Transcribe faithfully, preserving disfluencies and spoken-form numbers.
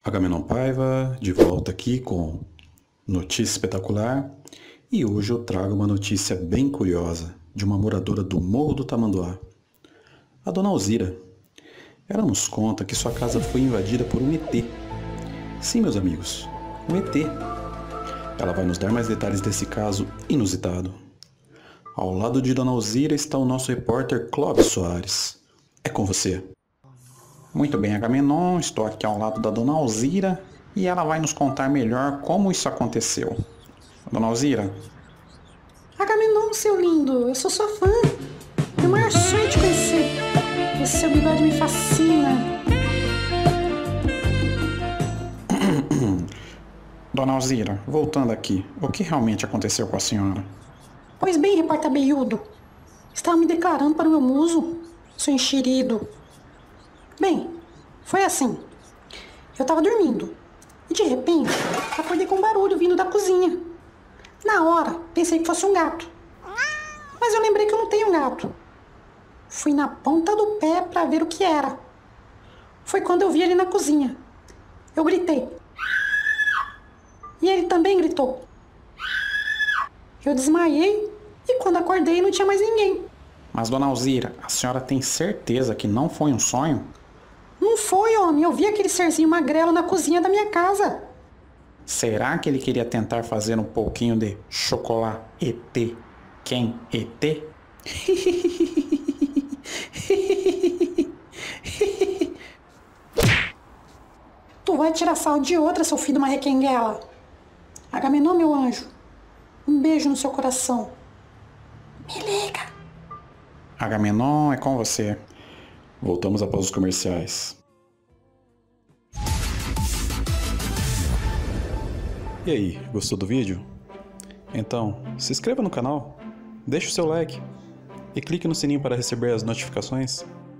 Agamenon Paiva, de volta aqui com notícia espetacular, e hoje eu trago uma notícia bem curiosa de uma moradora do Morro do Tamanduá, a Dona Alzira. Ela nos conta que sua casa foi invadida por um E T. Sim, meus amigos, um E T. Ela vai nos dar mais detalhes desse caso inusitado. Ao lado de Dona Alzira está o nosso repórter Clóvis Soares. É com você. Muito bem, Agamenon, estou aqui ao lado da Dona Alzira e ela vai nos contar melhor como isso aconteceu. Dona Alzira? Agamenon, seu lindo, eu sou sua fã. Meu maior sonho é te conhecer. Esse seu bigode me fascina. Dona Alzira, voltando aqui, o que realmente aconteceu com a senhora? Pois bem, repórter Beiudo, estava me declarando para o meu muso, seu enxerido. Bem, foi assim. Eu estava dormindo e de repente acordei com um barulho vindo da cozinha. Na hora, pensei que fosse um gato. Mas eu lembrei que eu não tenho gato. Fui na ponta do pé para ver o que era. Foi quando eu vi ele na cozinha. Eu gritei. E ele também gritou. Eu desmaiei e quando acordei não tinha mais ninguém. Mas, Dona Alzira, a senhora tem certeza que não foi um sonho? Não foi, homem. Eu vi aquele serzinho magrelo na cozinha da minha casa. Será que ele queria tentar fazer um pouquinho de chocolate E T? Quem E T? Tu vai tirar sal de outra, seu filho de uma requenguela. Agamenon, meu anjo. Um beijo no seu coração. Me liga. Agamenon, é com você. Voltamos após os comerciais. E aí, gostou do vídeo? Então, se inscreva no canal, deixe o seu like e clique no sininho para receber as notificações.